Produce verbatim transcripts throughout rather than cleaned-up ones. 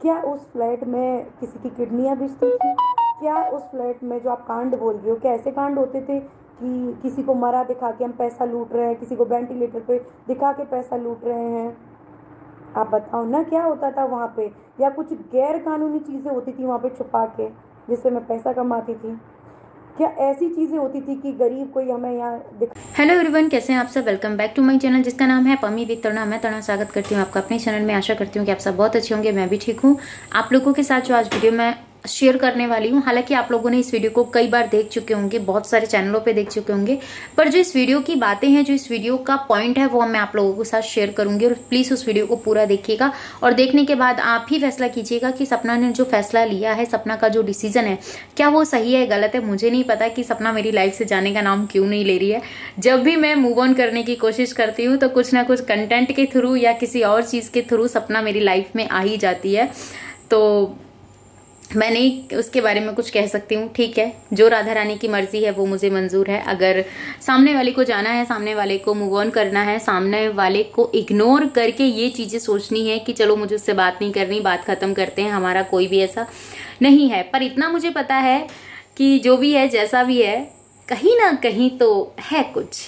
क्या उस फ्लैट में किसी की किडनियाँ बिकती थी? क्या उस फ्लैट में जो आप कांड बोल रही हो, क्या ऐसे कांड होते थे कि किसी को मरा दिखा के हम पैसा लूट रहे हैं, किसी को वेंटिलेटर पे दिखा के पैसा लूट रहे हैं? आप बताओ ना, क्या होता था वहाँ पे? या कुछ गैर कानूनी चीज़ें होती थी वहाँ पे छुपा के, जिससे मैं पैसा कमाती थी? क्या ऐसी चीज़ें होती थी कि गरीब कोई हमें यहाँ दिखा। हेलो एवरीवन, कैसे हैं आप सब। Welcome back to my channel जिसका नाम है पमी विद तरुणा। मैं तरुणा स्वागत करती हूँ आपका अपने चैनल में। आशा करती हूँ कि आप सब बहुत अच्छे होंगे। मैं भी ठीक हूँ। आप लोगों के साथ जो आज वीडियो मैं शेयर करने वाली हूँ, हालांकि आप लोगों ने इस वीडियो को कई बार देख चुके होंगे, बहुत सारे चैनलों पे देख चुके होंगे, पर जो इस वीडियो की बातें हैं, जो इस वीडियो का पॉइंट है, वो मैं आप लोगों के साथ शेयर करूंगी। और प्लीज उस वीडियो को पूरा देखिएगा और देखने के बाद आप ही फैसला कीजिएगा कि सपना ने जो फैसला लिया है, सपना का जो डिसीजन है, क्या वो सही है गलत है। मुझे नहीं पता कि सपना मेरी लाइफ से जाने का नाम क्यों नहीं ले रही है। जब भी मैं मूव ऑन करने की कोशिश करती हूँ तो कुछ ना कुछ कंटेंट के थ्रू या किसी और चीज के थ्रू सपना मेरी लाइफ में आ ही जाती है। तो मैं नहीं उसके बारे में कुछ कह सकती हूँ, ठीक है। जो राधा रानी की मर्जी है वो मुझे मंजूर है। अगर सामने वाले को जाना है, सामने वाले को मूव ऑन करना है, सामने वाले को इग्नोर करके ये चीजें सोचनी है कि चलो मुझे उससे बात नहीं करनी, बात खत्म करते हैं, हमारा कोई भी ऐसा नहीं है। पर इतना मुझे पता है कि जो भी है, जैसा भी है, कहीं ना कहीं तो है कुछ,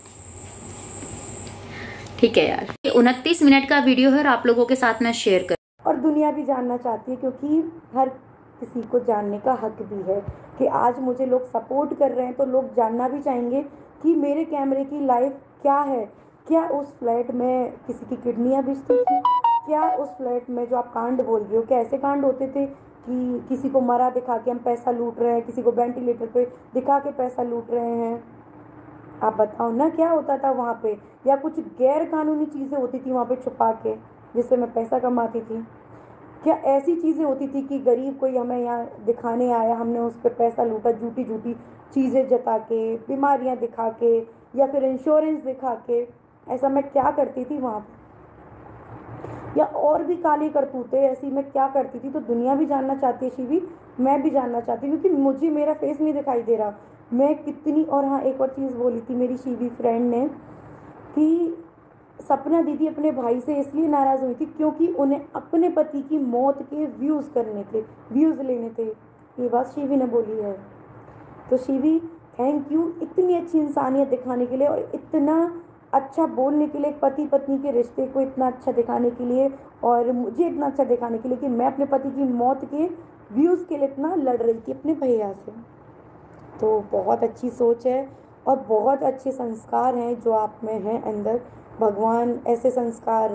ठीक है यार। उनतीस मिनट का वीडियो है और आप लोगों के साथ मैं शेयर कर और दुनिया भी जानना चाहती है, क्योंकि हर किसी को जानने का हक भी है कि आज मुझे लोग सपोर्ट कर रहे हैं तो लोग जानना भी चाहेंगे कि मेरे कैमरे की लाइफ क्या है। क्या उस फ्लैट में किसी की किडनियाँ बिकती थी? क्या उस फ्लैट में जो आप कांड बोल रही हो, क्या ऐसे कांड होते थे कि किसी को मरा दिखा के हम पैसा लूट रहे हैं, किसी को वेंटिलेटर पे दिखा के पैसा लूट रहे हैं? आप बताओ ना, क्या होता था वहाँ पे? या कुछ गैर कानूनी चीज़ें होती थी वहाँ पे छुपा के, जिससे मैं पैसा कमाती थी? क्या ऐसी चीज़ें होती थी कि गरीब कोई हमें यहाँ दिखाने आया, हमने उस पर पैसा लूटा, झूठी झूठी चीज़ें जता के, बीमारियाँ दिखा के, या फिर इंश्योरेंस दिखा के? ऐसा मैं क्या करती थी वहाँ पे? या और भी काली करतूतें ऐसी मैं क्या करती थी? तो दुनिया भी जानना चाहती है शिवी, मैं भी जानना चाहती हूँ, क्योंकि मुझे मेरा फेस नहीं दिखाई दे रहा मैं कितनी। और हाँ, एक और चीज़ बोली थी मेरी शिवी फ्रेंड ने कि सपना दीदी अपने भाई से इसलिए नाराज़ हुई थी क्योंकि उन्हें अपने पति की मौत के व्यूज़ करने थे, व्यूज़ लेने थे। ये बात शिवी ने बोली है। तो शिवी, थैंक यू इतनी अच्छी इंसानियत दिखाने के लिए और इतना अच्छा बोलने के लिए, पति पत्नी के रिश्ते को इतना अच्छा दिखाने के लिए, और मुझे इतना अच्छा दिखाने के लिए कि मैं अपने पति की मौत के व्यूज़ के लिए इतना लड़ रही थी अपने भैया से। तो बहुत अच्छी सोच है और बहुत अच्छे संस्कार हैं जो आप में हैं अंदर। भगवान ऐसे संस्कार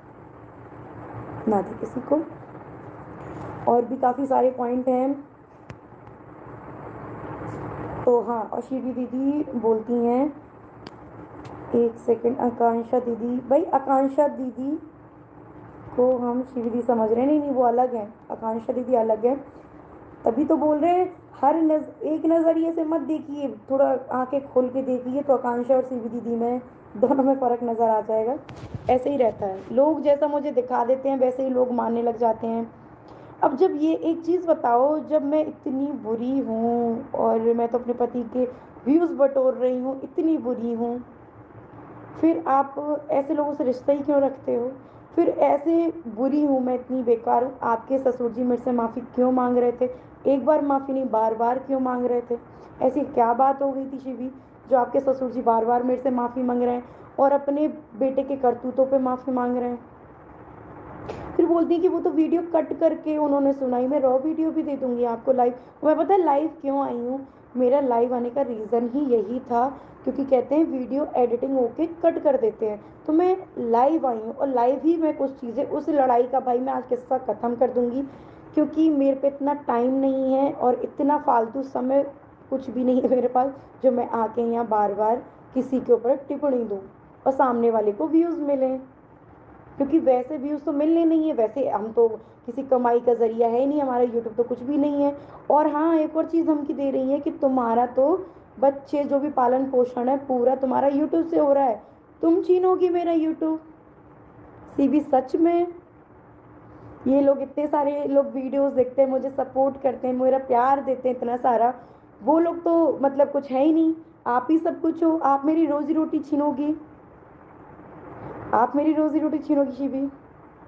ना दे किसी को। और भी काफ़ी सारे पॉइंट हैं। तो हाँ, और शिवी दीदी बोलती हैं, एक सेकंड, आकांक्षा दीदी, भाई आकांक्षा दीदी को हम शिवी दीदी समझ रहे हैं, नहीं नहीं वो अलग है, आकांक्षा दीदी अलग है। तभी तो बोल रहे हैं, हर नज एक नज़रिए से मत देखिए, थोड़ा आंखें खोल के देखिए तो आकांक्षा और शिवी दीदी में दोनों में फ़र्क नज़र आ जाएगा। ऐसे ही रहता है, लोग जैसा मुझे दिखा देते हैं वैसे ही लोग मानने लग जाते हैं। अब जब ये एक चीज़ बताओ, जब मैं इतनी बुरी हूँ और मैं तो अपने पति के व्यूज़ बटोर रही हूँ, इतनी बुरी हूँ, फिर आप ऐसे लोगों से रिश्ता ही क्यों रखते हो? फिर ऐसे बुरी हूँ मैं, इतनी बेकार हूँ, आपके ससुर जी मेरे से माफ़ी क्यों मांग रहे थे? एक बार माफ़ी नहीं, बार बार क्यों मांग रहे थे? ऐसी क्या बात हो गई थी शिवी जो आपके ससुर जी बार बार मेरे से माफ़ी मांग रहे हैं और अपने बेटे के करतूतों पे माफ़ी मांग रहे हैं? फिर बोलती है कि वो तो वीडियो कट करके उन्होंने सुनाई। मैं रॉ वीडियो भी दे दूंगी आपको लाइव। मैं पता है लाइव क्यों आई हूँ? मेरा लाइव आने का रीज़न ही यही था, क्योंकि कहते हैं वीडियो एडिटिंग होके कट कर देते हैं, तो मैं लाइव आई हूँ और लाइव ही मैं कुछ चीज़ें, उस लड़ाई का भाई मैं आज किस्सा ख़त्म कर दूंगी, क्योंकि मेरे पे इतना टाइम नहीं है और इतना फालतू समय कुछ भी नहीं है मेरे पास जो मैं आके यहाँ बार बार किसी के ऊपर टिप्पणी दूँ और सामने वाले को व्यूज़ मिलें, क्योंकि वैसे व्यूज़ तो मिलने नहीं है। वैसे हम तो किसी कमाई का ज़रिया है ही नहीं, हमारा यूट्यूब तो कुछ भी नहीं है। और हाँ, एक और चीज़ धमकी दे रही है कि तुम्हारा तो बच्चे जो भी पालन पोषण है पूरा तुम्हारा यूट्यूब से हो रहा है, तुम छीनोगी मेरा यूट्यूब। सीबी सच में ये लोग, इतने सारे लोग वीडियोस देखते हैं, मुझे सपोर्ट करते हैं, मेरा प्यार देते हैं इतना सारा, वो लोग तो मतलब कुछ है ही नहीं, आप ही सब कुछ हो। आप मेरी रोजी रोटी छीनोगी, आप मेरी रोजी रोटी छीनोगी शिवी।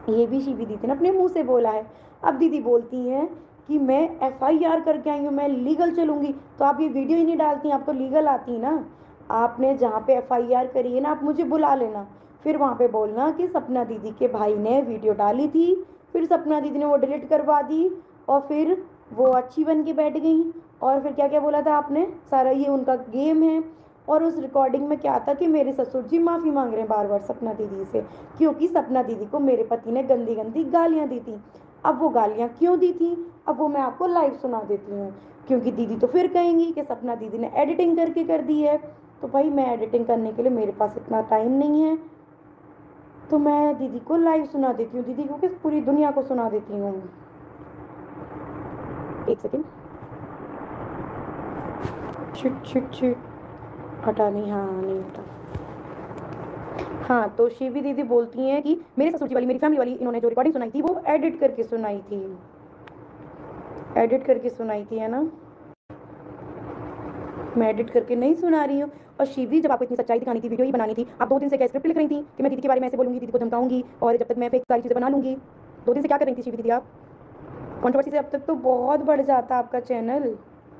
ये भी शिवी दीदी ने अपने मुंह से बोला है। अब दीदी बोलती हैं कि मैं एफ आई आर करके आई हूँ, मैं लीगल चलूंगी। तो आप ये वीडियो ही नहीं डालती, आप तो लीगल आती ना। आपने जहाँ पे एफ आई आर करी है ना, आप मुझे बुला लेना, फिर वहाँ पे बोलना कि सपना दीदी के भाई ने वीडियो डाली थी, फिर सपना दीदी ने वो डिलीट करवा दी, और फिर वो अच्छी बन के बैठ गई। और फिर क्या क्या बोला था आपने, सारा ये उनका गेम है। और उस रिकॉर्डिंग में क्या था कि मेरे ससुर जी माफ़ी मांग रहे हैं बार बार सपना दीदी से, क्योंकि सपना दीदी को मेरे पति ने गंदी गंदी गालियां दी थी। अब वो गालियां क्यों दी थी, अब वो मैं आपको लाइव सुना देती हूँ, क्योंकि दीदी तो फिर कहेंगी कि सपना दीदी ने एडिटिंग करके कर दी है। तो भाई मैं एडिटिंग करने के लिए मेरे पास इतना टाइम नहीं है, तो मैं दीदी को लाइव सुना देती हूँ, दीदी को किस पूरी दुनिया को सुना देती हूँ। एक सेकेंड, छिट छिट छिट, हटा नहीं, हाँ नहीं हटा। हाँ, तो शिवी दीदी बोलती हैं कि मेरे ससुर जी वाली, मेरी फैमिली वाली, इन्होंने जो रिकॉर्डिंग सुनाई थी वो एडिट करके सुनाई थी, एडिट करके सुनाई थी, है ना। मैं एडिट करके नहीं सुना रही हूँ। और शिवी, जब आपको इतनी सच्चाई दिखानी थी, वीडियो ही बनानी थी, आप दो दिन से क्या स्क्रिप्ट लिख रही थी कि मैं दीदी के बारे में ऐसे बोलूंगी, दीदी को धमकाऊंगी, और जब तक मैं फेक सारी चीज़ें बना लूंगी। दो दिन से क्या कर रही थी शिवी दीदी आप? कंट्रोवर्सी से अब तक तो बहुत बढ़ जाता आपका चैनल,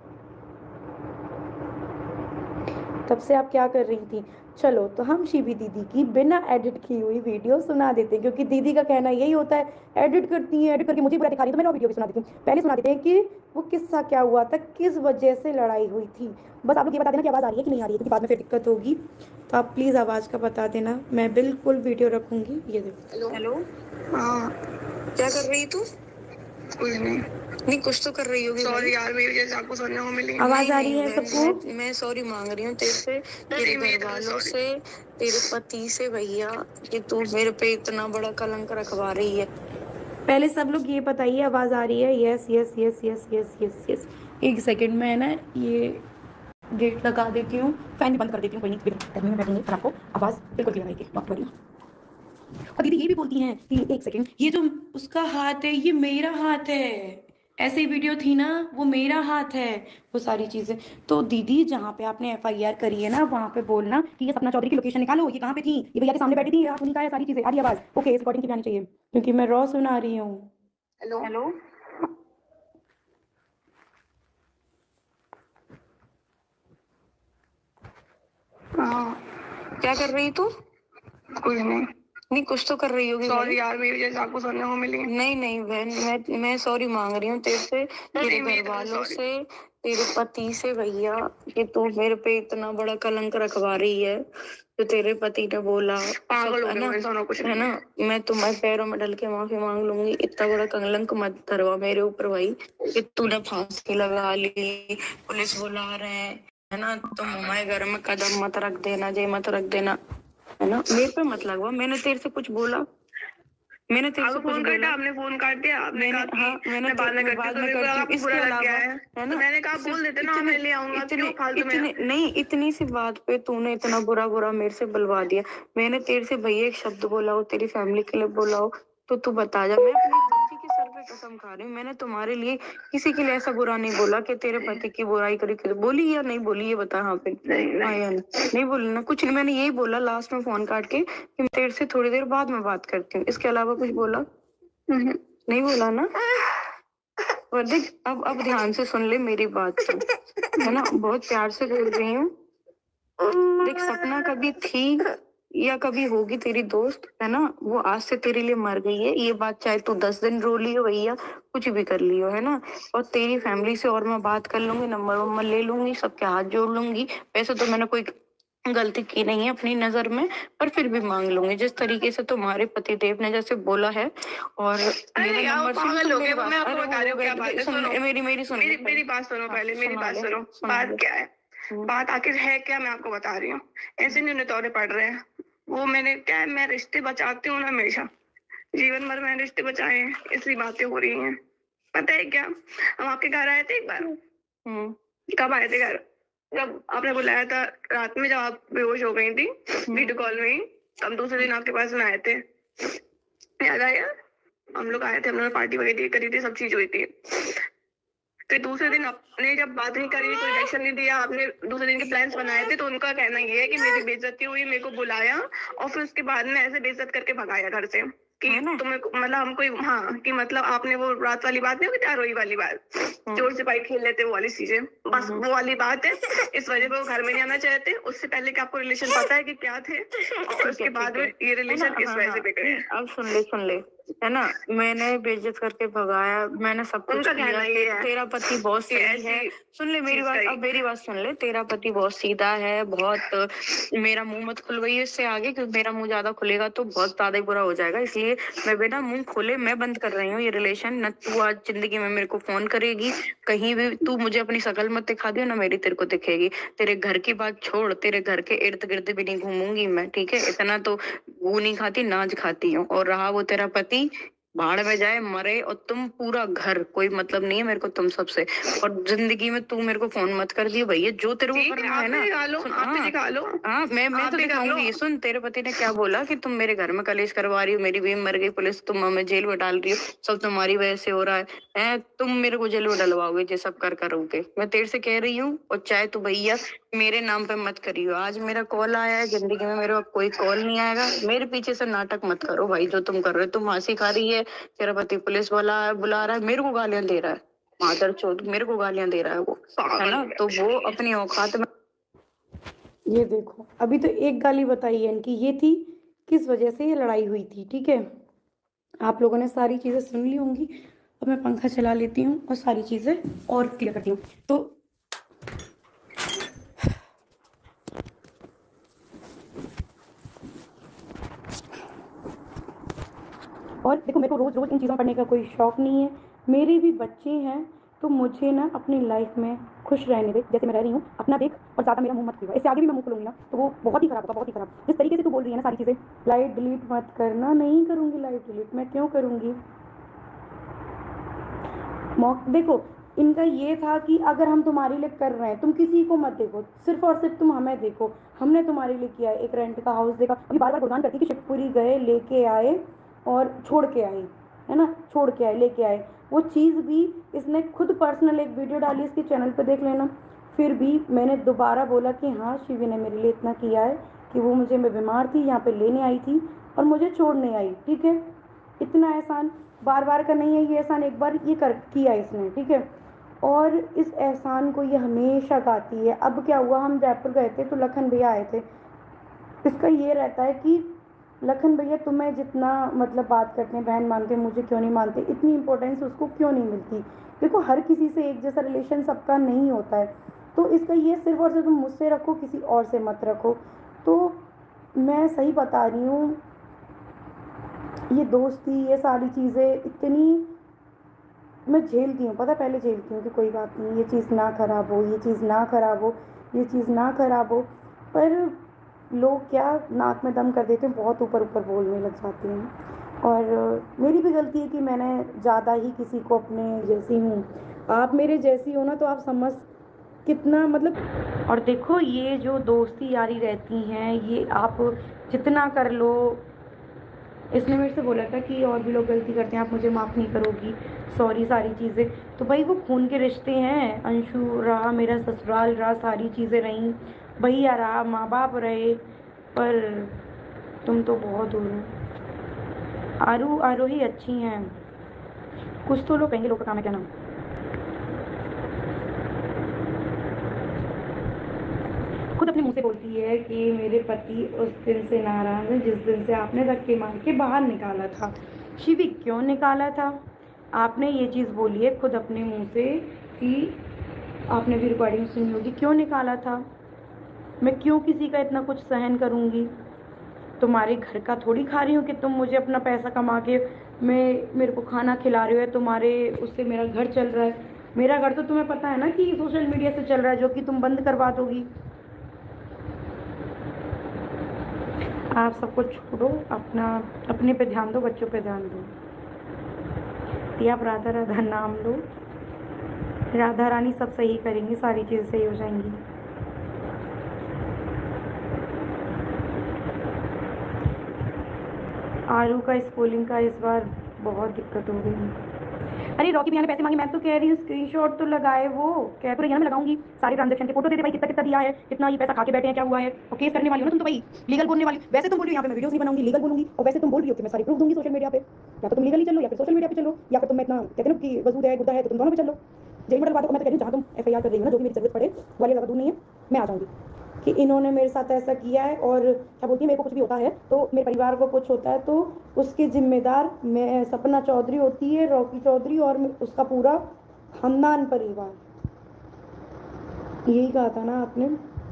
तब से आप क्या कर रही थी? चलो, तो हम शिवी दीदी की बिना एडिट की हुई वीडियो सुना देते हैं, क्योंकि दीदी का कहना यही होता है, एडिट करती है, एडिट करके मुझे बुरा दिखा रही है, तो मैं वो वीडियो भी सुना देती हूँ। पहले सुना देते हैं कि वो किस्सा क्या हुआ था, किस वजह से लड़ाई हुई थी। बस आप लोग ये बता देना कि आवाज़ आ रही है कि नहीं आ रही है, क्योंकि बाद में फिर दिक्कत होगी। तो आप प्लीज़ आवाज़ का बता देना, मैं बिल्कुल वीडियो रखूँगी। ये देखो। हेलो, हाँ, क्या कर रही तू? कुछ नहीं। नहीं, कुछ तो कर रही होगी। सॉरी यार, मेरी वजह से आपको सुनने को मिली। आवाज़ आ रही है सबको? मैं, मैं सॉरी मांग रही हूँ तेरे से, तेरे घर वालों से, तेरे पति से भैया, कि तू मेरे पे इतना बड़ा कलंक रखवा रही है। पहले सब लोग ये बताइए, आवाज़ आ रही है? Yes yes yes yes yes yes yes. एक सेकेंड में ना ये गेट लगा देती हूँ, फैन भी बंद कर देती हूँ, कोई नहीं, गर्मी में बैठेंगे, पर आपको आवाज़ बिल्कुल क्लियर आएगी, बात करिए। और दीदी ये भी बोलती हैं कि एक सेकेंड, ये जो उसका हाथ है ये मेरा हाथ है, ऐसी वीडियो थी ना, वो मेरा हाथ है, वो सारी चीज़ें। तो दीदी, जहाँ पे आपने एफ आई आर करी है ना, वहाँ पे बोलना कि ये सपना चौधरी की लोकेशन निकालो, ये कहाँ पे थी, ये भैया के सामने बैठी थी, आप उन्हीं का है, सारी चीज़ें आ रही आवाज़। ओके, इस रिकॉर्डिंग की भी आनी चाहिए, क्योंकि मैं रॉ सुना रही हूँ। हेलो हेलो, हाँ, क्या कर रही तू? कुछ नहीं। नहीं, कुछ तो कर रही होगी। सॉरी यार, मेरी वजह से आपको सुनने को मिली। नहीं नहीं बहन, मैं मैं सॉरी मांग रही हूँ तेरे से, तेरे घर वालों से, तेरे पति से भैया, कि तू मेरे पे इतना बड़ा कलंक रखवा रही है। तो तेरे पति ने बोला, पागल है ना, कुछ है ना, मैं तुम्हारे पैरों में डल के माफी मांग लूंगी, इतना बड़ा कलंक मत धरवा मेरे ऊपर भाई, कि तूने फांसी लगा ली, पुलिस बुला रहे हैं, है ना, तुम हमारे घर में कदम मत रख देना, जे मत रख देना, है ना, मेरे पे मत लगवा। मैंने तेरे से कुछ बोला? मैंने तेरे से कुछ बोला? आपने फोन काट दिया, आपने कहा कि हाँ, मैंने मैं बाद में करती हूँ, तो आपको बुरा लग गया है, है ना, मैंने कहा बोल देते ना, मैं ले आऊंगा, क्यों फालतू में। नहीं, इतनी सी बात पे तूने इतना बुरा बुरा मेरे से बुलवा दिया। मैंने तेरे से भैया एक शब्द बोला हो, तेरी फैमिली के लिए बोला हो, तो तू बता जा। मैं अपनी बच्ची के सर पे कसम खा रही हूँ, मैंने तुम्हारे लिए किसी के लिए ऐसा बुरा नहीं बोला कि तेरे पति की बुराई करी। बोली या नहीं बोली, ये बता। हाँ पे नहीं, नहीं, नहीं बोली ना, कुछ नहीं। मैंने यही बोला लास्ट में फोन काट के कि मैं तेरे से थोड़ी देर बाद में बात करती हूँ, इसके अलावा कुछ बोला नहीं? बोला ना? और देख, अब अब ध्यान से सुन ले मेरी बात तो, है ना, बहुत प्यार से बोल रही हूँ। देख, सपना कभी थी या कभी होगी तेरी दोस्त, है ना, वो आज से तेरे लिए मर गई है, ये बात चाहे तू दस दिन रो लियो भैया, कुछ भी कर लियो, है ना। और तेरी फैमिली से और मैं बात कर लूंगी, नंबर वंबर ले लूंगी, सबके हाथ जोड़ लूंगी। वैसे तो मैंने कोई गलती की नहीं है अपनी नजर में, पर फिर भी मांग लूंगी, जिस तरीके से तुम्हारे पति देव ने जैसे बोला है। और मेरा नंबर सुन, मेरी मेरी सुन, मेरी बात सुनो पहले, मेरी बात सुनो। बात क्या है, बात आखिर है क्या, मैं आपको बता रही हूँ। ऐसे नहीं तौरे पड़ रहे हैं, वो मैंने क्या है, मैं रिश्ते बचाती हूँ ना हमेशा, जीवन भर मैंने रिश्ते बचाए हैं, इसलिए बातें हो रही हैं। पता है क्या, हम आपके घर आए थे एक बार। कब आए थे घर? जब आपने बुलाया था रात में, जब आप बेहोश हो गई थी वीडियो कॉल में ही, हम दूसरे दिन आपके पास में आए थे, याद आया? हम लोग आए थे, हम लोगों ने पार्टी वगैरह करी थी, सब चीज हुई थी। फिर दूसरे दिन आपने जब बात नहीं करी, कोई रिएक्शन नहीं दिया, आपने दूसरे दिन के प्लान्स बनाए थे, तो उनका कहना ये है कि मेरी बेइज्जती हुई, मेरे को बुलाया और फिर उसके बाद में ऐसे बेइज्जत करके भगाया घर से, कि तुम्हें मतलब हम कोई हाँ कि मतलब आपने वो रात वाली बात नहीं होगी, क्या रोई वाली बात, चोर सिपाही खेल लेते वो वाली चीजें, बस वो वाली बात है। इस वजह से वो घर में नहीं आना चाहते। उससे पहले कि आपको रिलेशन पता है कि क्या थे, और उसके बाद में ये रिलेशन इस वजह से बिगड़े हैं। अब सुन ले सुन ले है ना, मैंने बेइज्जत करके भगाया, मैंने सब कुछ किया। ते, तेरा पति बहुत सही है। सुन ले मेरी बात, अब मेरी बात सुन ले। तेरा पति बहुत सीधा है, बहुत, मेरा मुंह मत खुलवाइए इससे आगे, क्योंकि मेरा मुंह ज्यादा खुलेगा तो बहुत ज्यादा ही बुरा हो जाएगा। इसलिए मैं बिना मुंह खोले मैं बंद कर रही हूँ ये रिलेशन। न तू आज जिंदगी में मेरे को फोन करेगी, कहीं भी तू मुझे अपनी शकल मत दिखा दियो, ना मेरी तेरे को दिखेगी। तेरे घर की बात छोड़, तेरे घर के इर्द गिर्द भी नहीं घूमूंगी मैं, ठीक है? इतना तो वो नहीं खाती, नाज खाती हूँ। और रहा वो तेरा पति, भाड़ में जाए मरे, और तुम पूरा घर, कोई मतलब नहीं है मेरे को तुम सबसे। और जिंदगी में तू मेरे को फोन मत कर दियो भैया, जो तेरे को करना है ना। हाँ मैं मैं तो दिखाऊंगी। सुन, तेरे पति ने क्या बोला कि तुम मेरे घर में कलेश करवा रही हो, मेरी बीवी मर गई, पुलिस तुम हमें जेल में डाल रही हो, सब तुम्हारी वजह से हो रहा है, है? तुम मेरे को जेल में डलवाओगे ये सब कर करोगे। मैं तेरे से कह रही हूँ, और चाहे तू भैया मेरे नाम पे मत करियो। आज मेरा कॉल आया है, जिंदगी में मेरे कोई कॉल नहीं आएगा। मेरे पीछे से नाटक मत करो भाई, जो तुम कर रहे हो। तुम हंसी खा रही है, तेरा पति पुलिस वाला बुला रहा है, मेरे को गालियां दे रहा है, मादर चोद मेरे को गालियां दे रहा है वो, है ना? तो वो अपनी औकात में। ये देखो, अभी तो एक गाली बताई है इनकी, ये थी किस वजह से ये लड़ाई हुई थी, ठीक है? आप लोगों ने सारी चीजें सुन ली होंगी। अब मैं पंखा चला लेती हूँ और सारी चीजें और क्लियर करती हूँ। तो और देखो, मेरे को रोज रोज इन चीज़ों पढ़ने का कोई शौक नहीं है। मेरे भी बच्चे हैं, तो मुझे ना अपनी लाइफ में खुश रहने दे, जैसे मैं रह रही हूँ। अपना देख, और ज़्यादा मेरा मुंह मत खुलवा। इससे आगे भी मैं मुंह खुलूंगी ना तो वो बहुत ही खराब होगा, बहुत ही खराब। जिस तरीके से तू बोल रही है ना सारी चीज़ें, लाइट डिलीट मत करना। नहीं करूँगी लाइट डिलीट, मैं क्यों करूँगी? देखो, इनका ये था कि अगर हम तुम्हारे लिए कर रहे हैं, तुम किसी को मत देखो, सिर्फ और सिर्फ तुम हमें देखो। हमने तुम्हारे लिए किया है, एक रेंट का हाउस देखा। अभी बार बार गुणगान करती कि शिवपुरी गए, लेके आए और छोड़ के आए, है ना? छोड़ के आए, लेके आए। वो चीज़ भी इसने खुद पर्सनल एक वीडियो डाली, इसके चैनल पे देख लेना। फिर भी मैंने दोबारा बोला कि हाँ, शिवी ने मेरे लिए इतना किया है कि वो मुझे, मैं बीमार थी, यहाँ पे लेने आई थी और मुझे छोड़ने आई, ठीक है? इतना एहसान बार बार का नहीं है, ये एहसान एक बार ये कर किया इसने, ठीक है? और इस एहसान को ये हमेशा गाती है। अब क्या हुआ, हम जयपुर गए थे तो लखन भैया आए थे। इसका ये रहता है कि लखन भैया तुम्हें जितना मतलब बात करते हैं, बहन मानते हैं, मुझे क्यों नहीं मानते, इतनी इंपॉर्टेंस उसको क्यों नहीं मिलती? देखो, हर किसी से एक जैसा रिलेशन सबका नहीं होता है। तो इसका ये सिर्फ और सिर्फ तुम मुझसे रखो, किसी और से मत रखो। तो मैं सही बता रही हूँ, ये दोस्ती, ये सारी चीज़ें इतनी मैं झेलती हूँ, पता, पहले झेलती हूँ कि कोई बात नहीं, ये चीज़ ना ख़राब हो, ये चीज़ ना ख़राब हो, ये चीज़ ना ख़राब हो। पर लोग क्या नाक में दम कर देते हैं, बहुत ऊपर ऊपर बोलने लग जाते हैं। और मेरी भी गलती है कि मैंने ज़्यादा ही किसी को अपने जैसी हूँ। आप मेरे जैसी हो ना तो आप समझ कितना मतलब। और देखो, ये जो दोस्ती यारी रहती हैं, ये आप जितना कर लो। इसने मेरे से बोला था कि और भी लोग गलती करते हैं, आप मुझे माफ़ नहीं करोगी, सॉरी, सारी चीज़ें। तो भाई वो खून के रिश्ते हैं। अंशु रहा, मेरा ससुराल रहा, सारी चीज़ें रहीं, भैया रहा, माँ बाप रहे, पर तुम तो बहुत दूर हो। आरू आरोही अच्छी हैं, कुछ तो लोग कहेंगे, लोग का काम है क्या नाम। खुद अपने मुंह से बोलती है कि मेरे पति उस दिन से नाराज़ हैं जिस दिन से आपने धक्के मार के बाहर निकाला था। शिवी, क्यों निकाला था? आपने ये चीज़ बोली है खुद अपने मुंह से कि आपने भी रिकॉर्डिंग सुनी होगी। क्यों निकाला था? मैं क्यों किसी का इतना कुछ सहन करूँगी? तुम्हारे घर का थोड़ी खा रही हूँ कि तुम मुझे अपना पैसा कमा के मैं मेरे को खाना खिला रही हो, तुम्हारे उससे मेरा घर चल रहा है। मेरा घर तो तुम्हें पता है ना कि सोशल मीडिया से चल रहा है, जो कि तुम बंद करवा दोगी। आप सबको छोड़ो, अपना अपने पे ध्यान दो, बच्चों पे ध्यान दो। आप राधा राधा नाम लो, राधा रानी सब सही करेंगी, सारी चीज़ें सही हो जाएंगी। आरू का स्कूलिंग का इस बार बहुत दिक्कत हो गई। अरे रॉकी भैया ने पैसे मांगे, मैं तो कह रही हूँ स्क्रीनशॉट तो लगाए, वो कह तो रही है ना मैं लगाऊंगी सारे ट्रांजेक्शन के फोटो दे दे भाई, कितना कितना दिया है, कितना ये पैसा खा के बैठे हैं, क्या हुआ है, और केस करने वाली हो ना तुम तो भाई, लीगल बोलने वाली। वैसे तुम बोल रही हो यहाँ पे मैं वीडियोस नहीं बनाऊंगी, लीगल बोलूंगी, और वैसे तुम बोल रही हो कि मैं सारी प्रूफ दूंगी सोशल मीडिया पे। या तो तुम लीगली चलो या फिर सोशल मीडिया पे चलो, या फिर तुम इतना कहते ना कि वजूद है गुद्दा है तो तुम दोनों पे चलो। जेल में बातों को मैं तो कह रही हूँ जहाँ तुम एफ आई आर कर रही हो ना, जो भी मेरी जरूरत पड़े वाले ज़्यादा दूर नहीं है, मैं आ जाऊँगी कि इन्होंने मेरे साथ ऐसा किया है। और क्या बोलती है, मेरे को कुछ भी होता है तो मेरे परिवार को कुछ होता है तो उसकी जिम्मेदार मैं सपना चौधरी होती है, रॉकी चौधरी और उसका पूरा खानदान परिवार। यही कहा था ना आपने।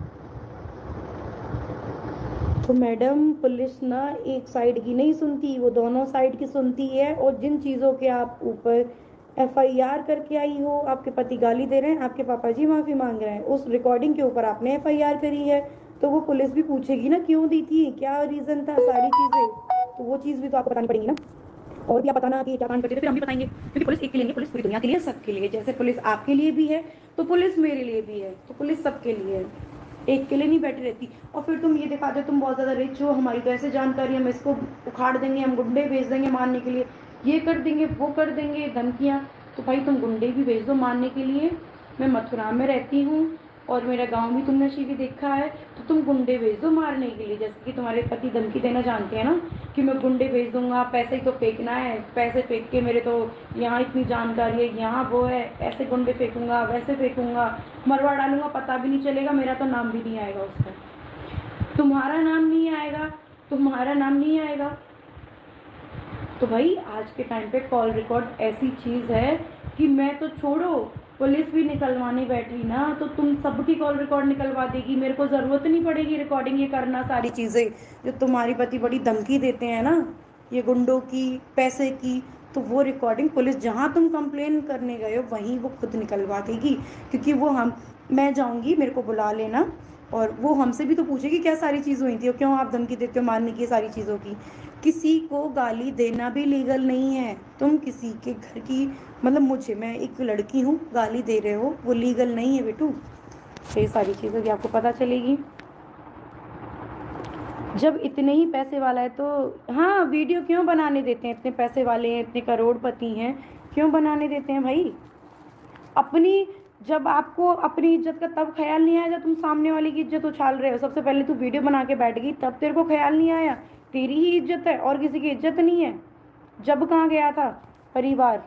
तो मैडम पुलिस ना एक साइड की नहीं सुनती, वो दोनों साइड की सुनती है। और जिन चीज़ों के आप ऊपर एफ आई आर करके आई हो, आपके पति गाली दे रहे हैं, आपके पापा जी माफ़ी मांग रहे हैं, उस रिकॉर्डिंग के ऊपर आपने एफ आई आर करी है, तो वो पुलिस भी पूछेगी ना क्यों दी थी, क्या रीज़न था, सारी चीज़ें तो वो चीज़ भी तो आपको बतानी पड़ेगी ना। और भी आप बताना कि क्या कांड करते थे, फिर हम भी बताएंगे, क्योंकि पुलिस एक के लिए नहीं, पुलिस पूरी दुनिया के लिए, सबके लिए। जैसे पुलिस आपके लिए भी है तो पुलिस मेरे लिए भी है, तो पुलिस सबके लिए है, एक के लिए नहीं बैठी रहती। और फिर तुम ये दिखा दो तुम बहुत ज़्यादा रिच हो, हमारी तो ऐसे जानकारी, हम इसको उखाड़ देंगे, हम गुंडे भेज देंगे मारने के लिए, ये कर देंगे वो कर देंगे, धमकियाँ। तो भाई तुम गुंडे भी भेज दो मारने के लिए। मैं मथुरा में रहती हूँ और मेरा गांव भी तुमने शिवी देखा है, तो तुम गुंडे भेज दो मारने के लिए। जैसे कि तुम्हारे पति धमकी देना जानते हैं ना कि मैं गुंडे भेज दूंगा, पैसे ही तो फेंकना है, पैसे फेंक के मेरे तो यहाँ इतनी जानकारी है, यहाँ वो है, ऐसे गुंडे फेंकूंगा, वैसे फेंकूंगा, मरवा डालूंगा, पता भी नहीं चलेगा, मेरा तो नाम भी नहीं आएगा उसका, तुम्हारा नाम नहीं आएगा, तुम्हारा नाम नहीं आएगा। तो भाई आज के टाइम पे कॉल रिकॉर्ड ऐसी चीज़ है कि मैं तो छोड़ो, पुलिस भी निकलवाने बैठी ना तो तुम सबकी कॉल रिकॉर्ड निकलवा देगी, मेरे को ज़रूरत नहीं पड़ेगी रिकॉर्डिंग ये करना। सारी चीज़ें जो तुम्हारी पति बड़ी धमकी देते हैं ना ये गुंडों की, पैसे की, तो वो रिकॉर्डिंग पुलिस जहाँ तुम कंप्लेन करने गए हो वहीं वो खुद निकलवा देगी। क्योंकि वो हम मैं जाऊँगी, मेरे को बुला लेना, और वो हमसे भी तो पूछेगी क्या सारी चीज़ हुई थी और क्यों आप धमकी देते हो मारने की सारी चीज़ों की। किसी को गाली देना भी लीगल नहीं है। तुम किसी के घर की, मतलब मुझे, मैं एक लड़की हूँ, गाली दे रहे हो, वो लीगल नहीं है बेटू। तो ये सारी चीज़ें भी आपको पता चलेगी। जब इतने ही पैसे वाला है तो हाँ वीडियो क्यों बनाने देते हैं, इतने पैसे वाले हैं, इतने करोड़पति हैं, क्यों बनाने देते हैं भाई। अपनी जब आपको अपनी इज्जत का तब ख्याल नहीं आया जब तुम सामने वाले की इज्जत उछाल रहे हो। सबसे पहले तू वीडियो बना के बैठ गई तब तेरे को ख्याल नहीं आया, तेरी ही इज्जत है और किसी की इज्जत नहीं है। जब कहाँ गया था परिवार।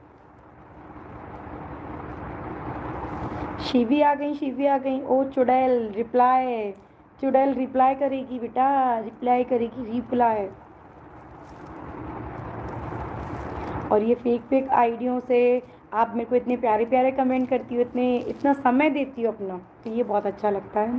शिवी आ गई, शिवी आ गई। ओ चुड़ैल रिप्लाई, चुड़ैल रिप्लाई करेगी बेटा, रिप्लाई करेगी, रिप्लाई। और ये फेक फेक आइडियों से आप मेरे को इतने प्यारे प्यारे कमेंट करती हो, इतने इतना समय देती हो अपना, तो ये बहुत अच्छा लगता है।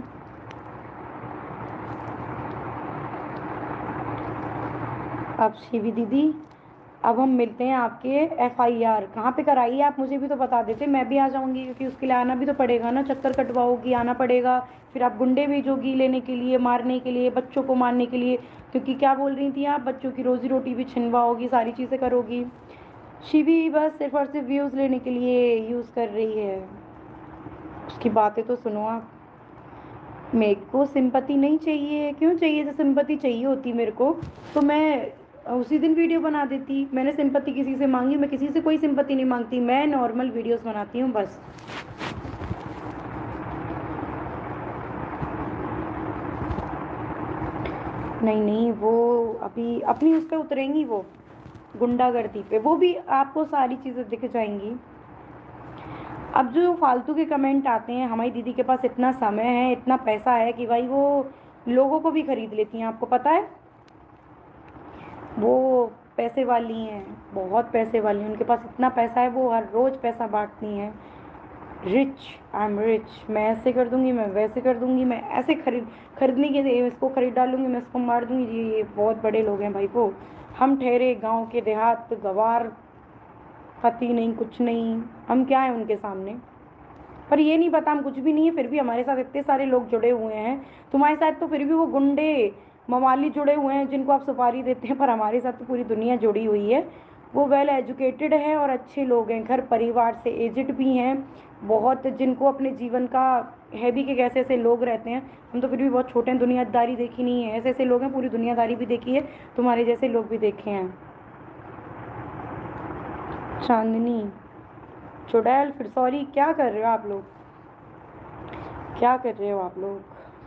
अब शिवी दीदी अब हम मिलते हैं आपके एफ आई आर कहाँ पे कराइए आप मुझे भी तो बता देते, मैं भी आ जाऊँगी, क्योंकि उसके लिए आना भी तो पड़ेगा ना, चक्कर कटवाओगी, आना पड़ेगा, फिर आप गुंडे भेजोगी लेने के लिए, मारने के लिए, बच्चों को मारने के लिए, क्योंकि क्या बोल रही थी आप, बच्चों की रोजी रोटी भी छिनवाओगी, सारी चीज़ें करोगी। शिवी बस सिर्फ और सिर्फ व्यूज़ लेने के लिए यूज़ कर रही है, उसकी बातें तो सुनो आप। मेरे को सिंपैथी नहीं चाहिए, क्यों चाहिए, जब सिंपैथी चाहिए होती मेरे को तो मैं उसी दिन वीडियो बना देती। मैंने सिंपैथी किसी से मांगी, मैं किसी से कोई सिंपैथी नहीं मांगती, मैं नॉर्मल वीडियोस बनाती हूँ बस। नहीं नहीं वो अभी अपनी उस पर उतरेंगी, वो गुंडागर्दी पे, वो भी आपको सारी चीज़ें दिख जाएंगी। अब जो फालतू के कमेंट आते हैं, हमारी दीदी के पास इतना समय है, इतना पैसा है कि भाई वो लोगों को भी खरीद लेती हैं, आपको पता है, वो पैसे वाली हैं, बहुत पैसे वाली हैं, उनके पास इतना पैसा है, वो हर रोज़ पैसा बांटती हैं। रिच, आई एम रिच, मैं ऐसे कर दूंगी, मैं वैसे कर दूंगी, मैं ऐसे खरीद खरीदने के लिए इसको खरीद डालूंगी, मैं इसको मार दूंगी। जी ये बहुत बड़े लोग हैं भाई। वो हम ठहरे गांव के देहात गवार, पति नहीं कुछ नहीं, हम क्या हैं उनके सामने। पर ये नहीं पता हम कुछ भी नहीं है, फिर भी हमारे साथ इतने सारे लोग जुड़े हुए हैं। तुम्हारे साथ तो फिर भी वो गुंडे मवाली जुड़े हुए हैं जिनको आप सुपारी देते हैं, पर हमारे साथ तो पूरी दुनिया जुड़ी हुई है। वो वेल एजुकेटेड है और अच्छे लोग हैं, घर परिवार से एजिड भी हैं बहुत, जिनको अपने जीवन का है भी कि कैसे ऐसे लोग रहते हैं। हम तो फिर भी बहुत छोटे हैं, दुनियादारी देखी नहीं है, ऐसे ऐसे लोग हैं, पूरी दुनियादारी भी देखी है, तुम्हारे जैसे लोग भी देखे हैं। चांदनी चुड़ैल, फिर सॉरी, क्या कर रहे हो आप लोग, क्या कर रहे हो आप लोग?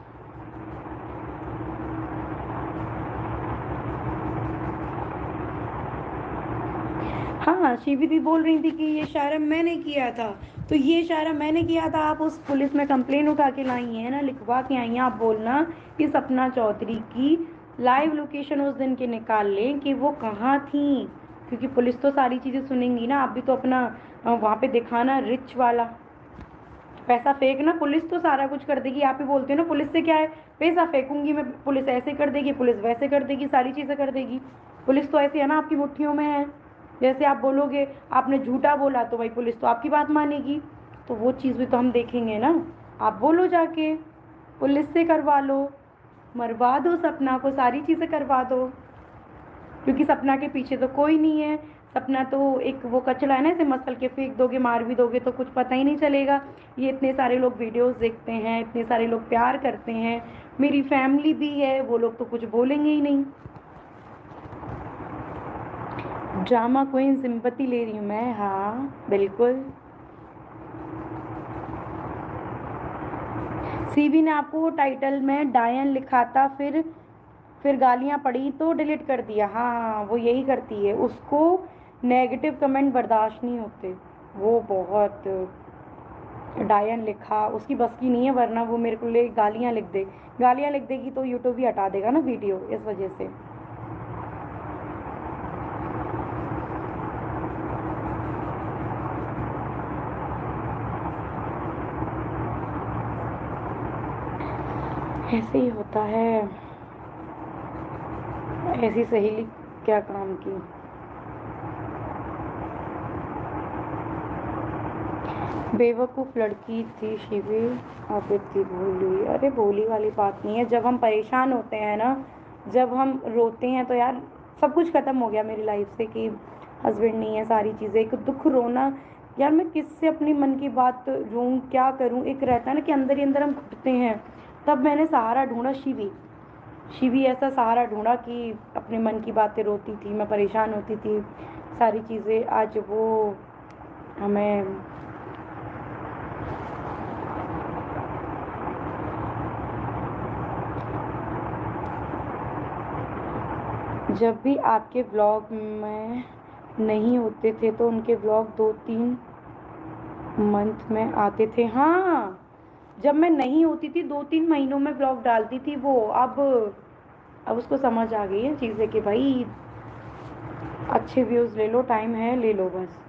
हाँ, शिवी दी बोल रही थी कि ये इशारा मैंने किया था, तो ये इशारा मैंने किया था, आप उस पुलिस में कंप्लेन उठा के लाई हैं ना, लिखवा के आई हैं। आप बोलना कि सपना चौधरी की लाइव लोकेशन उस दिन की निकाल लें कि वो कहाँ थी, क्योंकि पुलिस तो सारी चीज़ें सुनेंगी ना। आप भी तो अपना वहाँ पे दिखाना रिच वाला पैसा फेंकना, पुलिस तो सारा कुछ कर देगी। आप ही बोलते हो ना पुलिस से क्या है, पैसा फेंकूंगी मैं, पुलिस ऐसे कर देगी, पुलिस वैसे कर देगी, सारी चीज़ें कर देगी। पुलिस तो ऐसे है ना, आपकी मुट्ठियों में है। जैसे आप बोलोगे, आपने झूठा बोला तो भाई पुलिस तो आपकी बात मानेगी, तो वो चीज़ भी तो हम देखेंगे ना। आप बोलो जाके पुलिस से करवा लो, मरवा दो सपना को, सारी चीज़ें करवा दो, क्योंकि सपना के पीछे तो कोई नहीं है। सपना तो एक वो कचरा है ना, इसे मसल के फेंक दोगे, मार भी दोगे तो कुछ पता ही नहीं चलेगा। ये इतने सारे लोग वीडियोस देखते हैं, इतने सारे लोग प्यार करते हैं, मेरी फैमिली भी है, वो लोग तो कुछ बोलेंगे ही नहीं। ड्रामा क्वीन सिंपैथी ले रही हूँ मैं, हाँ बिल्कुल। सीबी ने आपको वो टाइटल में डायन लिखा था, फिर फिर गालियाँ पड़ी तो डिलीट कर दिया। हाँ हाँ, वो यही करती है, उसको नेगेटिव कमेंट बर्दाश्त नहीं होते। वो बहुत डायन लिखा, उसकी बस की नहीं है, वरना वो मेरे को ले गालियाँ लिख दे, गालियाँ लिख देगी तो यूट्यूब भी हटा देगा ना वीडियो, इस वजह से। ऐसे ही होता है, ऐसी सहेली क्या काम की। बेवकूफ़ लड़की थी शिवी, अब इतनी भोली। अरे भोली वाली बात नहीं है, जब हम परेशान होते हैं ना, जब हम रोते हैं तो यार सब कुछ ख़त्म हो गया मेरी लाइफ से कि हस्बैंड नहीं है, सारी चीज़ें, एक दुख रोना यार, मैं किससे अपनी मन की बात रोऊं, क्या करूं। एक रहता है ना कि अंदर ही अंदर हम घुटते हैं, तब मैंने सहारा ढूंढा शिवी। शिवी ऐसा सहारा ढूंढा कि अपने मन की बातें रोती थी, मैं परेशान होती थी, सारी चीज़ें। आज वो हमें जब भी आपके व्लॉग में नहीं होते थे तो उनके व्लॉग दो तीन मंथ में आते थे। हाँ, जब मैं नहीं होती थी दो तीन महीनों में व्लॉग डालती थी वो। अब अब उसको समझ आ गई है चीज़ें कि भाई अच्छे व्यूज़ ले लो, टाइम है, ले लो बस।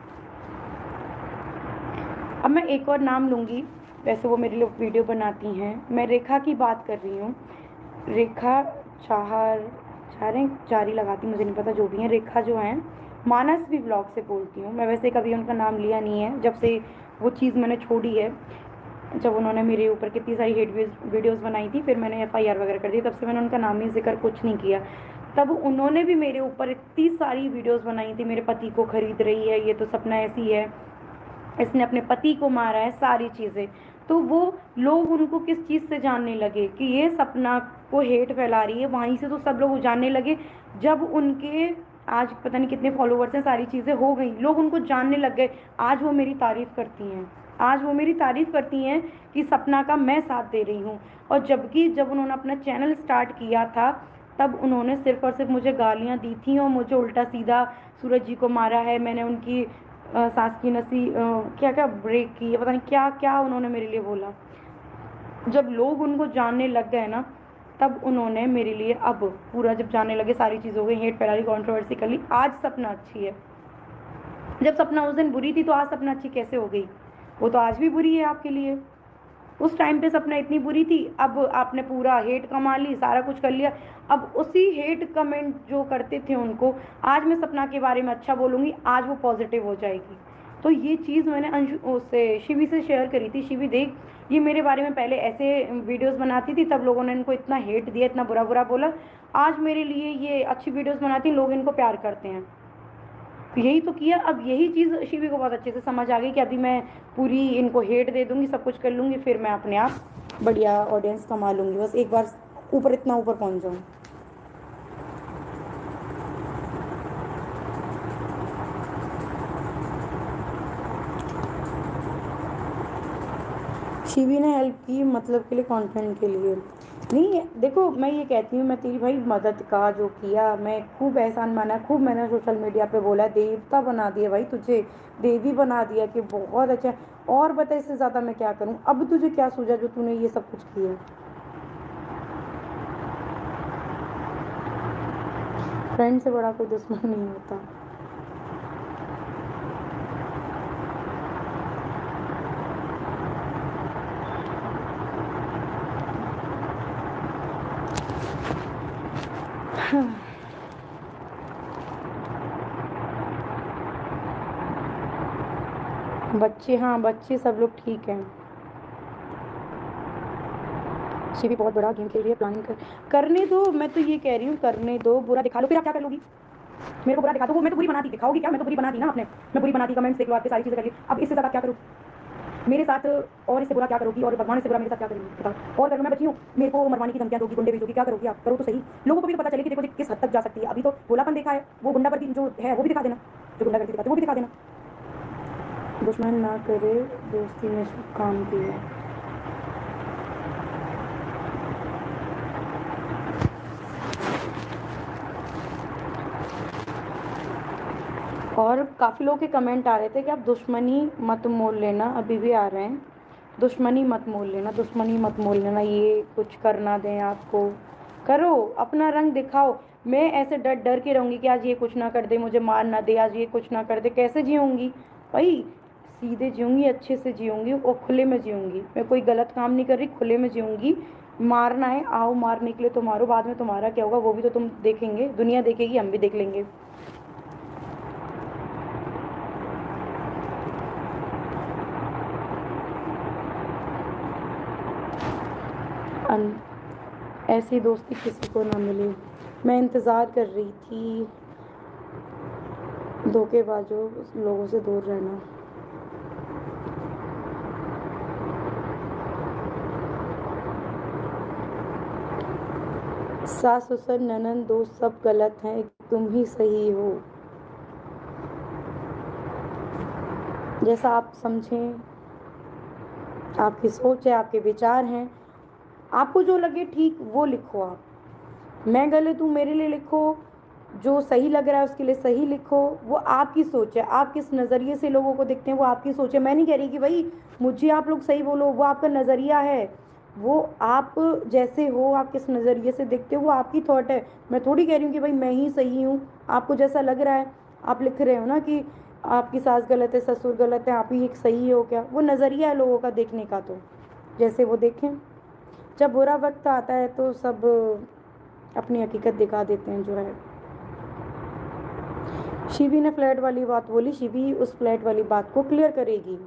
अब मैं एक और नाम लूँगी, वैसे वो मेरे लिए वीडियो बनाती हैं, मैं रेखा की बात कर रही हूँ। रेखा चाहर चारे जारी लगाती, मुझे नहीं पता, जो भी है। रेखा जो है, मानस भी व्लॉग से बोलती हूँ मैं, वैसे कभी उनका नाम लिया नहीं है जब से वो चीज़ मैंने छोड़ी है। जब उन्होंने मेरे ऊपर कितनी सारी हेट वीडियोस बनाई थी, फिर मैंने एफ आई आर वगैरह कर दी, तब से मैंने उनका नाम ही जिक्र कुछ नहीं किया। तब उन्होंने भी मेरे ऊपर इतनी सारी वीडियोस बनाई थी, मेरे पति को खरीद रही है, ये तो सपना ऐसी है, इसने अपने पति को मारा है, सारी चीज़ें। तो वो लोग उनको किस चीज़ से जानने लगे कि ये सपना को हेट फैला रही है, वहीं से तो सब लोग जानने लगे। जब उनके आज पता नहीं कितने फॉलोवर्स हैं, सारी चीज़ें हो गई, लोग उनको जानने लग गए। आज वो मेरी तारीफ़ करती हैं, आज वो मेरी तारीफ़ करती हैं कि सपना का मैं साथ दे रही हूँ। और जबकि जब उन्होंने अपना चैनल स्टार्ट किया था, तब उन्होंने सिर्फ और सिर्फ मुझे गालियाँ दी थी और मुझे उल्टा सीधा सूरज जी को मारा है, मैंने उनकी सांस की नसी आ, क्या क्या ब्रेक की, पता नहीं क्या क्या उन्होंने मेरे लिए बोला। जब लोग उनको जानने लग गए ना, तब उन्होंने मेरे लिए, अब पूरा जब जानने लगे, सारी चीज़ हो गई, हेट फैला ली, कॉन्ट्रोवर्सी कर ली। आज सपना अच्छी है। जब सपना उस दिन बुरी थी तो आज सपना अच्छी कैसे हो गई? वो तो आज भी बुरी है आपके लिए। उस टाइम पे सपना इतनी बुरी थी, अब आपने पूरा हेट कमा ली, सारा कुछ कर लिया। अब उसी हेट कमेंट जो करते थे उनको, आज मैं सपना के बारे में अच्छा बोलूँगी, आज वो पॉजिटिव हो जाएगी। तो ये चीज़ मैंने अंशु उससे शिवी से शेयर करी थी। शिवी देख, ये मेरे बारे में पहले ऐसे वीडियोस बनाती थी, तब लोगों ने इनको इतना हेट दिया, इतना बुरा बुरा बोला। आज मेरे लिए ये अच्छी वीडियोस बनाती हैं, लोग इनको प्यार करते हैं। तो यही तो किया। अब यही चीज़ शिवी को बहुत अच्छे से समझ आ गई कि अभी मैं पूरी इनको हेट दे दूँगी, सब कुछ कर लूँगी, फिर मैं अपने आप बढ़िया ऑडियंस कमा लूँगी। बस एक बार ऊपर, इतना ऊपर पहुँच जाऊँ। शिवी ने हेल्प की मतलब के लिए, कंटेंट के लिए नहीं। देखो मैं ये कहती हूँ, मैं तेरी भाई मदद का जो किया, मैं खूब एहसान माना, खूब मैंने सोशल मीडिया पे बोला, देवता बना दिया भाई तुझे, देवी बना दिया कि बहुत अच्छा। और बता इससे ज़्यादा मैं क्या करूँ? अब तुझे क्या सूझा जो तूने ये सब कुछ किया? फ्रेंड से बड़ा कोई दुश्मन नहीं होता। बच्चे, हाँ बच्चे सब लोग ठीक हैं। शिवी बहुत बड़ा गेम खेल रही है, प्लानिंग कर करने दो। मैं तो ये कह रही हूँ करने दो, बुरा दिखा लो, फिर आप क्या कर लोगी? मेरे को बुरा दिखा दो, वो मैं तो बुरी बनाती, दिखाओगी क्या? मैं तो बुरी बनाती ना आपने, मैं बुरी बनाती, कमेंट्स देख लो, आपके सारी चीज़ें कर ली। अब इससे ज़्यादा क्या करूँ मेरे साथ? और इससे बुरा क्या करोगी? और भगवान से बुरा मेरे साथ क्या करेंगी बताओ? और करो, मैं बची हूँ, मेरे को मरवाने की धमकियाँ दोगी, गुंडे भेजोगी, क्या करोगी आप? करो तो सही, लोगों को भी तो पता चले कि देखो किस हद तक जा सकती है। अभी तो भोलापन देखा है, वो गुंडागर्दी जो है वो भी दिखा देना, जो गुंडागर्दी दिखाते वो भी दिखा देना। दुश्मन ना करे दोस्ती में काम किया। और काफ़ी लोगों के कमेंट आ रहे थे कि आप दुश्मनी मत मोल लेना, अभी भी आ रहे हैं, दुश्मनी मत मोल लेना, दुश्मनी मत मोल लेना, ये कुछ करना दें आपको, करो अपना रंग दिखाओ। मैं ऐसे डर डर के रहूँगी कि आज ये कुछ ना कर दे, मुझे मार ना दे, आज ये कुछ ना कर दे, कैसे जीऊँगी भाई? सीधे जीऊँगी, अच्छे से जीऊँगी और खुले में जीऊँगी। मैं कोई गलत काम नहीं कर रही, खुले में जीऊँगी। मारना है आओ, मारने के लिए तो मारो, बाद में तुम्हारा क्या होगा वो भी तो तुम देखेंगे, दुनिया देखेगी, हम भी देख लेंगे। ऐसी दोस्ती किसी को ना मिले। मैं इंतज़ार कर रही थी, धोखेबाजों लोगों से दूर रहना। सास ससुर ननद दोस्त सब गलत हैं, तुम ही सही हो। जैसा आप समझें, आपकी सोच है, आपके विचार हैं, आपको जो लगे ठीक वो लिखो। आप मैं गलत हूँ मेरे लिए लिखो, जो सही लग रहा है उसके लिए सही लिखो। वो आपकी सोच है, आप किस नज़रिए से लोगों को देखते हैं वो आपकी सोच है। मैं नहीं कह रही कि भाई मुझे आप लोग सही बोलो, वो आपका नज़रिया है, वो आप जैसे हो, आप किस नज़रिए से देखते हो वो आपकी थॉट है। मैं थोड़ी कह रही हूँ कि भाई मैं ही सही हूँ, आपको जैसा लग रहा है। आप लिख रहे हो ना कि आपकी सास गलत है, ससुर गलत है, आप ही एक सही हो, क्या वो नज़रिया है लोगों का देखने का? तो जैसे वो देखें। जब बुरा वक्त आता है तो सब अपनी हकीकत दिखा देते हैं जो है। शिवी ने फ्लैट वाली बात बोली, शिवी उस फ्लैट वाली बात को क्लियर करेगी।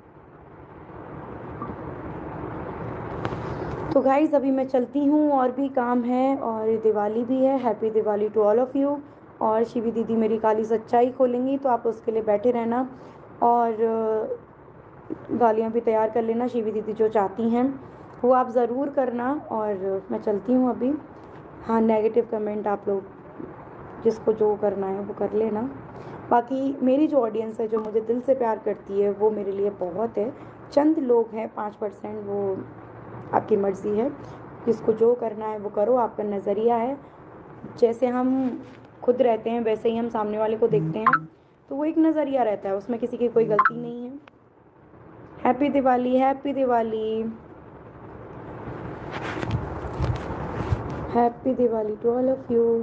तो गाइस अभी मैं चलती हूँ, और भी काम है, और दिवाली भी है। Happy Diwali to all of you. और शिवी दीदी मेरी काली सच्चाई खोलेंगी तो आप उसके लिए बैठे रहना, और गालियाँ भी तैयार कर लेना। शिवी दीदी जो चाहती हैं वो आप ज़रूर करना। और मैं चलती हूँ अभी। हाँ, नेगेटिव कमेंट आप लोग जिसको जो करना है वो कर लेना। बाकी मेरी जो ऑडियंस है, जो मुझे दिल से प्यार करती है, वो मेरे लिए बहुत है। चंद लोग हैं, पाँच परसेंट, वो आपकी मर्ज़ी है, जिसको जो करना है वो करो, आपका नज़रिया है। जैसे हम खुद रहते हैं वैसे ही हम सामने वाले को देखते हैं, तो वो एक नज़रिया रहता है, उसमें किसी की कोई गलती नहीं है। Happy Diwali, happy Diwali, happy Diwali to all of you.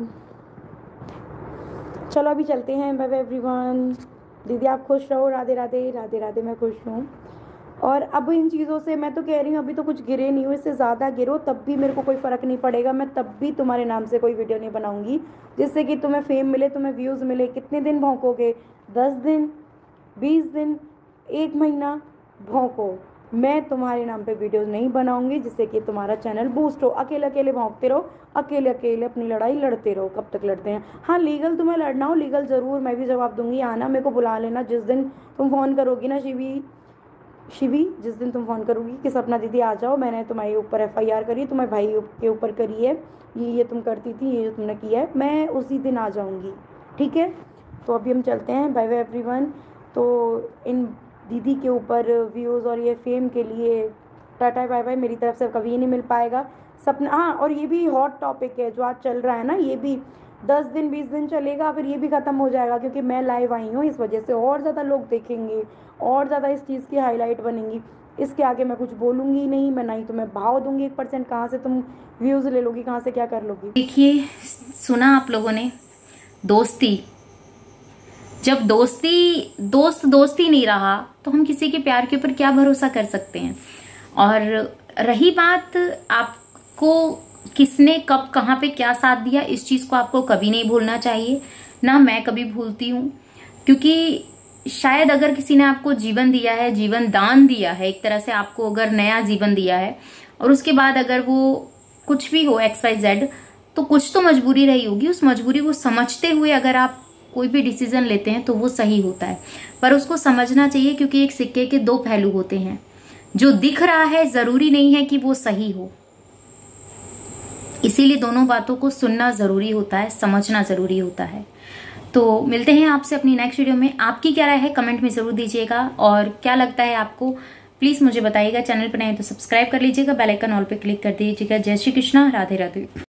चलो अभी चलते हैं, बाय बाय एवरीवन। दीदी आप खुश रहो, राधे राधे, राधे राधे। मैं खुश हूँ। और अब इन चीज़ों से मैं तो कह रही हूँ, अभी तो कुछ गिरे नहीं हो, इससे ज़्यादा गिरो तब भी मेरे को कोई फ़र्क नहीं पड़ेगा। मैं तब भी तुम्हारे नाम से कोई वीडियो नहीं बनाऊँगी जिससे कि तुम्हें फेम मिले, तुम्हें व्यूज़ मिले। कितने दिन भौंकोगे? दस दिन, बीस दिन, एक महीना भौंको। मैं तुम्हारे नाम पे वीडियोस नहीं बनाऊंगी जिससे कि तुम्हारा चैनल बूस्ट हो। अकेले अकेले भौंकते रहो, अकेले अकेले अपनी लड़ाई लड़ते रहो। कब तक लड़ते हैं? हाँ, लीगल तुम्हें लड़ना हो, लीगल ज़रूर, मैं भी जवाब दूंगी। आना, मेरे को बुला लेना जिस दिन तुम फ़ोन करोगी ना शिवी, शिवी जिस दिन तुम फ़ोन करोगी कि सपना दीदी आ जाओ, मैंने तुम्हारे ऊपर एफ आई आर करी, तुम्हारे भाई के ऊपर करी है, ये ये तुम करती थी, ये जो तुमने किया है, मैं उसी दिन आ जाऊँगी। ठीक है, तो अभी हम चलते हैं। Bye bye everyone. तो इन दीदी के ऊपर व्यूज़ और ये फेम के लिए टाटा बाय बाय, मेरी तरफ से कभी नहीं मिल पाएगा सपना। हाँ, और ये भी हॉट टॉपिक है जो आज चल रहा है ना, ये भी दस दिन बीस दिन चलेगा, फिर ये भी ख़त्म हो जाएगा, क्योंकि मैं लाइव आई हूँ, इस वजह से और ज़्यादा लोग देखेंगे, और ज़्यादा इस चीज़ की हाईलाइट बनेंगी। इसके आगे मैं कुछ बोलूँगी नहीं, मैं नहीं तो मैं भाव दूंगी एक परसेंट, कहाँ से तुम व्यूज़ ले लोगी, कहाँ से क्या कर लोगी। देखिए, सुना आप लोगों ने, दोस्ती, जब दोस्ती दोस्त दोस्ती नहीं रहा तो हम किसी के प्यार के ऊपर क्या भरोसा कर सकते हैं। और रही बात आपको किसने कब कहाँ पे क्या साथ दिया, इस चीज को आपको कभी नहीं भूलना चाहिए, ना मैं कभी भूलती हूँ, क्योंकि शायद अगर किसी ने आपको जीवन दिया है, जीवन दान दिया है, एक तरह से आपको अगर नया जीवन दिया है, और उसके बाद अगर वो कुछ भी हो एक्स वाई जेड, तो कुछ तो मजबूरी रही होगी। उस मजबूरी को समझते हुए अगर आप कोई भी डिसीजन लेते हैं तो वो सही होता है, पर उसको समझना चाहिए, क्योंकि एक सिक्के के दो पहलू होते हैं। जो दिख रहा है जरूरी नहीं है कि वो सही हो, इसीलिए दोनों बातों को सुनना जरूरी होता है, समझना जरूरी होता है। तो मिलते हैं आपसे अपनी नेक्स्ट वीडियो में। आपकी क्या राय है कमेंट में जरूर दीजिएगा, और क्या लगता है आपको प्लीज मुझे बताइएगा। चैनल पर नए तो सब्सक्राइब कर लीजिएगा, बेल आइकन ऑल पे क्लिक कर दीजिएगा। जय श्री कृष्णा, राधे राधे।